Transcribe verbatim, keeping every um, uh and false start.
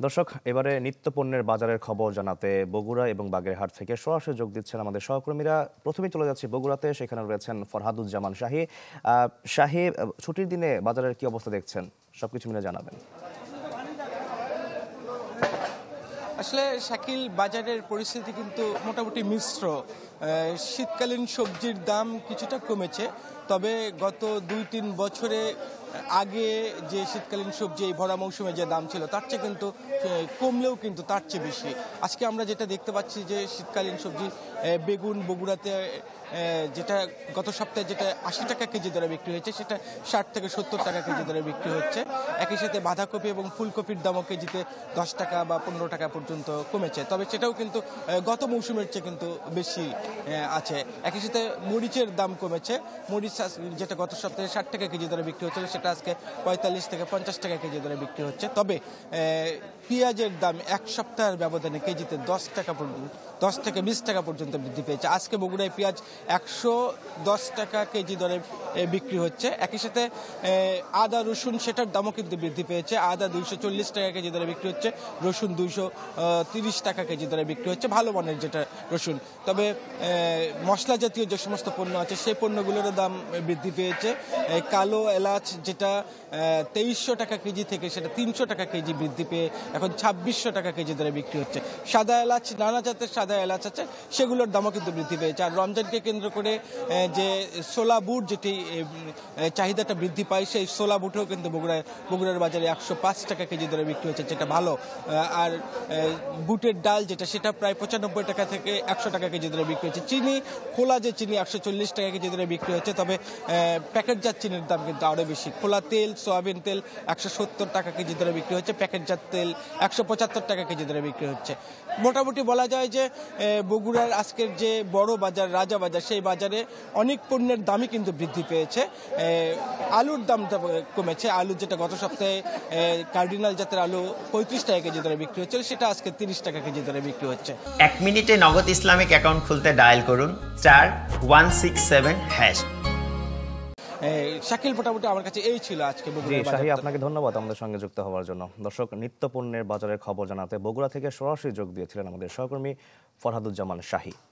দর্শক, এবারে নিত্য পণ্যের বাজারের খবর জানাতে বগুড়া এবং বাগেরহাট থেকে সরাসরি যোগ দিচ্ছেন আমাদের সহকর্মীরা। প্রথমেই চলে যাচ্ছি বগুড়াতে, সেখানে রয়েছেন ফরহাদুজ্জামান শাহী। শাহী, ছুটির দিনে বাজারের কি অবস্থা দেখছেন, সবকিছু মিলে জানাবেন। আসলে শাকিল, বাজারের পরিস্থিতি কিন্তু মোটামুটি মিশ্র। শীতকালীন সবজির দাম কিছুটা কমেছে, তবে গত দুই তিন বছরে আগে যে শীতকালীন সবজি এই ভরা মৌসুমে যে দাম ছিল তার চেয়ে কিন্তু কমলেও কিন্তু তার চেয়ে বেশি। আজকে আমরা যেটা দেখতে পাচ্ছি যে শীতকালীন সবজি বেগুন বগুড়াতে যেটা গত সপ্তাহে যেটা আশি টাকা কেজি দরে বিক্রি হয়েছে সেটা ষাট থেকে সত্তর টাকা কেজি দরে বিক্রি হচ্ছে। একই সাথে বাঁধাকপি এবং ফুলকপির দামও কেজিতে দশ টাকা বা পনেরো টাকা পর্যন্ত কমেছে, তবে সেটাও কিন্তু গত মৌসুমের চেয়ে কিন্তু বেশি আছে। একই সাথে মরিচের দাম কমেছে। মরিচ যেটা গত সপ্তাহে ষাট টাকা কেজি দরে বিক্রি হচ্ছিল সেটা আজকে পঁয়তাল্লিশ থেকে পঞ্চাশ টাকা কেজি দরে বিক্রি হচ্ছে। তবে পেঁয়াজের দাম এক সপ্তাহের ব্যবধানে কেজিতে দশ টাকা পর্যন্ত দশ থেকে বিশ টাকা পর্যন্ত বৃদ্ধি পেয়েছে। আজকে বগুড়ায় পেঁয়াজ একশো দশ টাকা কেজি দরে বিক্রি হচ্ছে। একই সাথে আদা রসুন সেটার দামও কিন্তু বৃদ্ধি পেয়েছে। আদা দুইশো চল্লিশ টাকা কেজি দরে বিক্রি হচ্ছে, রসুন দুইশো তিরিশ টাকা কেজি দরে বিক্রি হচ্ছে, ভালো মানের যেটা রসুন। তবে মশলা জাতীয় যে সমস্ত পণ্য আছে সেই পণ্যগুলোর দাম বৃদ্ধি পেয়েছে। কালো এলাচ যেটা তেইশশো টাকা কেজি থেকে সেটা তিনশো টাকা কেজি বৃদ্ধি পেয়ে এখন ছাব্বিশশো টাকা কেজি দরে বিক্রি হচ্ছে। সাদা এলাচ, নানা জাতের সাদা এলাচ আছে, সেগুলোর দামও কিন্তু বৃদ্ধি পেয়েছে। আর রমজানকে কেন্দ্র করে যে সোলা বুট যেটি চাহিদাটা বৃদ্ধি পায়, সেই সোলা বুটেও কিন্তু বগুড়ায় বগুড়ার বাজারে একশো পাঁচ টাকা কেজি দরে বিক্রি হচ্ছে, যেটা ভালো। আর বুটের ডাল যেটা সেটা প্রায় পঁচানব্বই টাকা থেকে একশো টাকা কেজি দরে বিক্রি হচ্ছে। চিনি, খোলা যে চিনি একশো চল্লিশ টাকা কেজি দরে বিক্রি হচ্ছে, তবে প্যাকেটজাত চিনির দাম কিন্তু আরও বেশি। খোলা তেল, সয়াবিন তেল একশো সত্তর টাকা কেজি দরে বিক্রি হচ্ছে, প্যাকেটজাত তেল একশো পঁচাত্তর টাকা কেজি দরে বিক্রি হচ্ছে। মোটামুটি বলা যায় যে বগুড়ার আজকের যে বড় বাজার রাজা বাজার, সেই বাজারে অনেক পণ্যের দামই কিন্তু বৃদ্ধি পেয়েছে। আলুর দামটা কমেছে। আলু যেটা গত সপ্তাহে কার্ডিনাল জাতের আলু পঁয়ত্রিশ টাকা কেজি দরে বিক্রি হচ্ছে, সেটা আজকে তিরিশ টাকা কেজি দরে বিক্রি হচ্ছে। এক মিনিটে নগদ ইসলামিক অ্যাকাউন্ট খুলতে ডায়াল করুন চার one six seven hash. Shakil, মোটামুটি আমার কাছে এই ছিল আজকে বগুড়া। শাহী, আপনাকে ধন্যবাদ আমাদের সঙ্গে যুক্ত হওয়ার জন্য। দর্শক, নিত্য পণ্যের বাজারের খবর জানাতে বগুড়া থেকে সরাসরি যোগ দিয়েছিলেন আমাদের সহকর্মী ফরহাদুজ্জামান শাহী।